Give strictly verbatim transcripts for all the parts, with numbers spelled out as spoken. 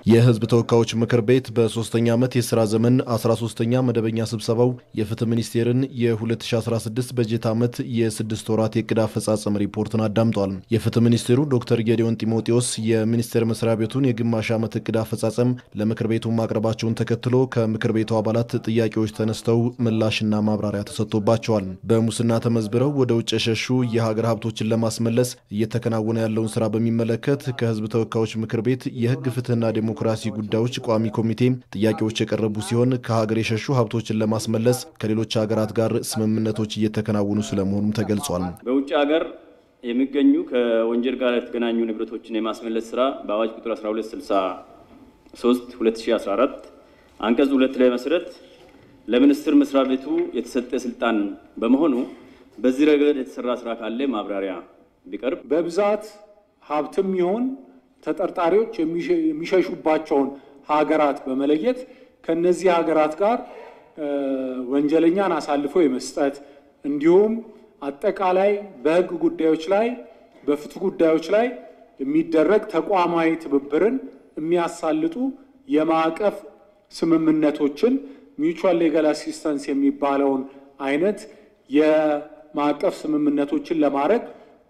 የህዝብ ተወካዮች ምክር ቤት በሶስተኛ ዓመት የሥራ ዘመን አስራ ሶስተኛ መደበኛ ስብሰባው የፍትህ ሚኒስቴርን የ2016 በጀት ዓመት የስድስት ወራት የዕቅድ አፈጻጸም ሪፖርትን አዳምጧል። የፍትህ ሚኒስቴሩ ዶክተር ጌዲዮን ጢሞቴዎስ የሚኒስቴር መስሪያ ቤቱን የግማሽ ዓመት ዕቅድ አፈጻጸም ለምክር ቤቱ ማቅረባቸውን ተከትሎ ከምክር ቤቱ አባላት ጥያቄዎች ተነስተው ምላሽና ማብራሪያ ተሰጥቶባቸዋል። በሙስና ተመዝብረው ወደ ውጭ የሸሹ የሀገር ሀብቶችን ለማስመለስ እየተከናወነ ያለውን ስራ በሚመለከት ከህዝብ ተወካዮች ምክር ቤት የህግ ፍትህና ዲሞክራሲ ጉዳዮች ቋሚ ኮሚቴ ጥያቄዎች የቀረቡ ሲሆን ከሀገር የሸሹ ሀብቶችን ለማስመለስ ከሌሎች ሀገራት ጋር ስምምነቶች እየተከናወኑ ስለመሆኑም ተገልጿል። በውጭ ሀገር የሚገኙ ከወንጀል ጋር የተገናኙ ንብረቶችን የማስመለስ ስራ በአዋጅ ቁጥር አስራ ሁለት ስልሳ ሶስት ሁለት ሺህ አስራ አራት አንቀጽ ሁለት ላይ መሰረት ለሚኒስቴር መስሪያ ቤቱ የተሰጠ ስልጣን በመሆኑ በዚህ ረገድ የተሰራ ስራ ካለ ማብራሪያ ቢቀርብ በብዛት ሀብትም ይሁን ተጠርጣሪዎች የሚሸሹባቸውን ሀገራት በመለየት ከነዚህ ሀገራት ጋር ወንጀለኛን አሳልፎ የመስጠት እንዲሁም አጠቃላይ በህግ ጉዳዮች ላይ በፍትህ ጉዳዮች ላይ የሚደረግ ተቋማዊ ትብብርን የሚያሳልጡ የማዕቀፍ ስምምነቶችን ሚውቹዋል ሌጋል አሲስታንስ የሚባለውን አይነት የማዕቀፍ ስምምነቶችን ለማድረግ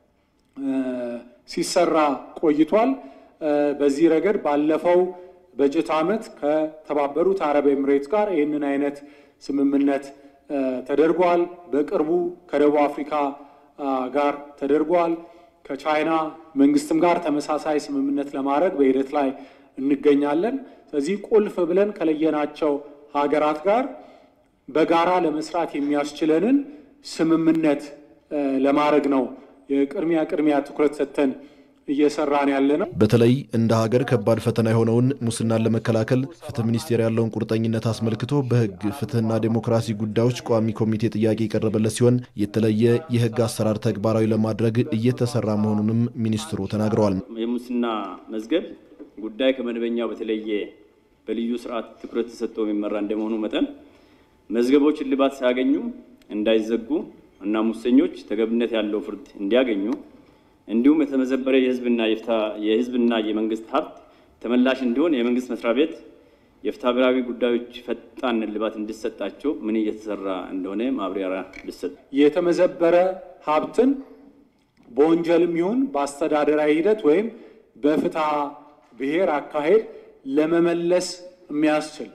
ሲሰራ ቆይቷል። በዚህ ረገድ ባለፈው በጀት ዓመት ከተባበሩት አረብ ኤምሬት ጋር ይህንን አይነት ስምምነት ተደርጓል። በቅርቡ ከደቡብ አፍሪካ ጋር ተደርጓል። ከቻይና መንግስትም ጋር ተመሳሳይ ስምምነት ለማድረግ በሂደት ላይ እንገኛለን። ስለዚህ ቁልፍ ብለን ከለየናቸው ሀገራት ጋር በጋራ ለመስራት የሚያስችለንን ስምምነት ለማድረግ ነው የቅድሚያ ቅድሚያ ትኩረት ሰጥተን እየሰራን ያለነው። በተለይ እንደ ሀገር ከባድ ፈተና የሆነውን ሙስናን ለመከላከል ፍትህ ሚኒስቴር ያለውን ቁርጠኝነት አስመልክቶ በህግ ፍትህና ዲሞክራሲ ጉዳዮች ቋሚ ኮሚቴ ጥያቄ የቀረበለት ሲሆን የተለየ የህግ አሰራር ተግባራዊ ለማድረግ እየተሰራ መሆኑንም ሚኒስትሩ ተናግረዋል። የሙስና መዝገብ ጉዳይ ከመደበኛው በተለየ በልዩ ስርዓት ትኩረት ተሰጥቶ የሚመራ እንደመሆኑ መጠን መዝገቦች እልባት ሳያገኙ እንዳይዘጉ እና ሙሰኞች ተገብነት ያለው ፍርድ እንዲያገኙ እንዲሁም የተመዘበረ የህዝብና የፍታ የህዝብና የመንግስት ሀብት ተመላሽ እንዲሆን የመንግስት መስሪያ ቤት የፍትሐ ብሔራዊ ጉዳዮች ፈጣን እልባት እንዲሰጣቸው ምን እየተሰራ እንደሆነ ማብራሪያ ቢሰጥ። የተመዘበረ ሀብትን በወንጀልም ይሁን በአስተዳደራዊ ሂደት ወይም በፍትሐ ብሔር አካሄድ ለመመለስ የሚያስችል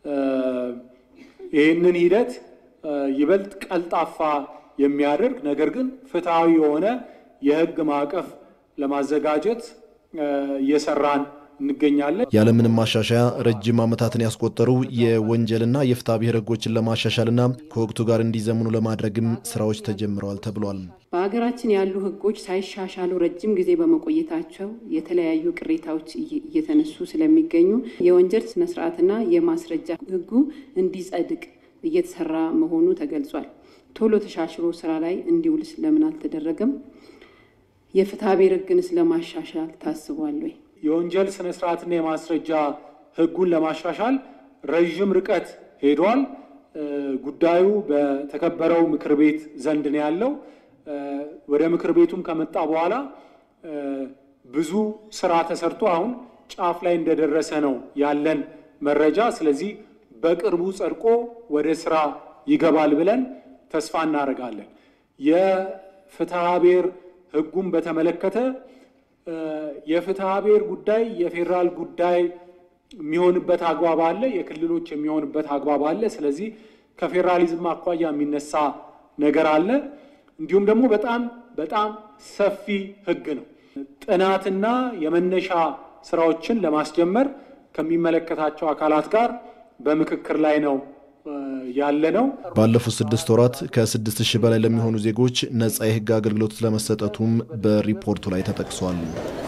ይህንን ሂደት ይበልጥ ቀልጣፋ የሚያደርግ ነገር ግን ፍትሃዊ የሆነ የህግ ማዕቀፍ ለማዘጋጀት እየሰራን እንገኛለን። ያለምንም ማሻሻያ ረጅም ዓመታትን ያስቆጠሩ የወንጀልና የፍትሐ ብሔር ህጎችን ለማሻሻልና ከወቅቱ ጋር እንዲዘምኑ ለማድረግም ስራዎች ተጀምረዋል ተብሏል። በሀገራችን ያሉ ህጎች ሳይሻሻሉ ረጅም ጊዜ በመቆየታቸው የተለያዩ ቅሬታዎች እየተነሱ ስለሚገኙ የወንጀል ስነ ስርዓትና የማስረጃ ህጉ እንዲጸድቅ እየተሰራ መሆኑ ተገልጿል። ቶሎ ተሻሽሎ ስራ ላይ እንዲውል ለምን አልተደረገም? የፍትሐ ብሔር ህግንስ ለማሻሻል ታስቧል ወይ? የወንጀል ስነ ስርዓትና የማስረጃ ህጉን ለማሻሻል ረጅም ርቀት ሄዷል። ጉዳዩ በተከበረው ምክር ቤት ዘንድ ነው ያለው። ወደ ምክር ቤቱም ከመጣ በኋላ ብዙ ስራ ተሰርቶ አሁን ጫፍ ላይ እንደደረሰ ነው ያለን መረጃ። ስለዚህ በቅርቡ ጸድቆ ወደ ስራ ይገባል ብለን ተስፋ እናደርጋለን። የፍትሐ ብሔር ህጉን በተመለከተ የፍትሐ ብሔር ጉዳይ የፌደራል ጉዳይ የሚሆንበት አግባብ አለ፣ የክልሎች የሚሆንበት አግባብ አለ። ስለዚህ ከፌደራሊዝም አኳያ የሚነሳ ነገር አለ። እንዲሁም ደግሞ በጣም በጣም ሰፊ ህግ ነው። ጥናትና የመነሻ ስራዎችን ለማስጀመር ከሚመለከታቸው አካላት ጋር በምክክር ላይ ነው ያለነው። ባለፉት ስድስት ወራት ከስድስት ሺህ በላይ ለሚሆኑ ዜጎች ነፃ የህግ አገልግሎት ለመሰጠቱም በሪፖርቱ ላይ ተጠቅሷል።